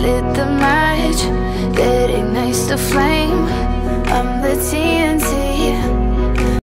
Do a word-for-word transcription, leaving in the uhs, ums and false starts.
lit the match that ignites the flame. I'm the teen